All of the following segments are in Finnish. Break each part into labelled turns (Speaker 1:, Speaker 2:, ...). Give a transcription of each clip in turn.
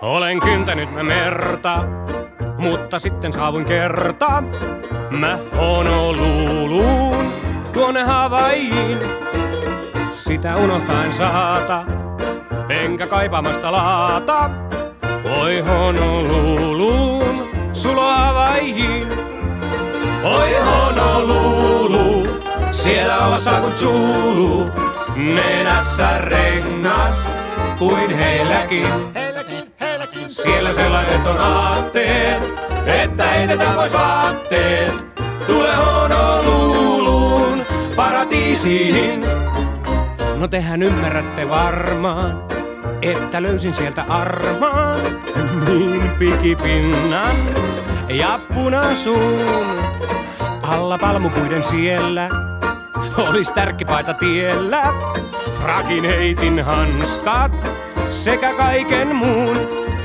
Speaker 1: Olen kyntänyt mä merta, mutta sitten saavuin kerta. Mä Honoluluun, tuonne Hawaiiin. Sitä unohtain saata, enkä kaipaamasta laata. Oi Honoluluun, sulo Hawaiiin. Oi Honolulu, siellä olla saa kun Zulu. Nenässä rengas, kuin heilläkin. Siellä sellaiset on aatteet, että heitetään pois vaatteet. Tule Honoluluun, paratiisiin. No tehän ymmärrätte varmaan, että löysin sieltä armaan. Niin pikipinnan ja punasuun. Alla palmupuiden siellä olis tärkkipaita tiellä. Frakin heitin hanskat sekä kaiken muun.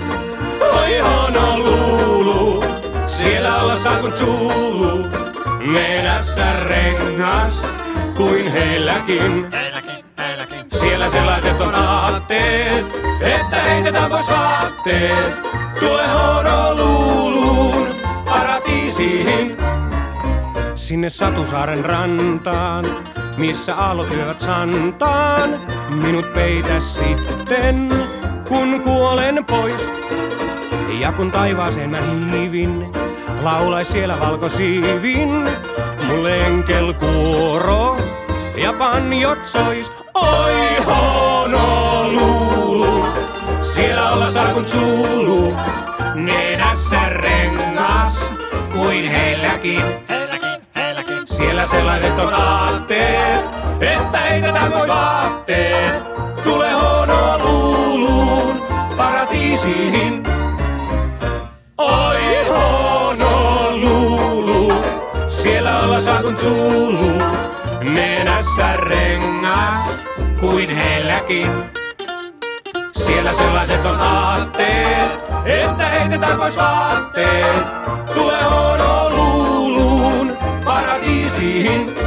Speaker 1: Oi Honolulu, siellä olla saa kun Zulu. Nenässä rengas, kuin heilläkin. Siellä sellaiset on aatteet, että heitetään pois vaatteet. Tule Honoluluun, paratiisiin. Sinne Satusaaren rantaan, missä aallot lyövät santaan. Minut peitä sitten, kun kuolen pois. Ja kun taivaaseen mä hiivin, laulais siellä valkosiivin. Mulle enkelkuoro ja banjot sois. Oi Honolulu, siellä olla saa kun Zulu. Nenässä rengas, kuin heilläkin. Siellä sellaiset on aatteet, että heitetään pois vaatteet. Tule Honoluluun, paratiisiin. Oi Honolulu, siellä olla saa kun Zulu. Nenässä rengas, kuin heilläkin. Siellä sellaiset on aatteet, että heitetään pois vaatteet. Tule Honoluluun, paratiisiin.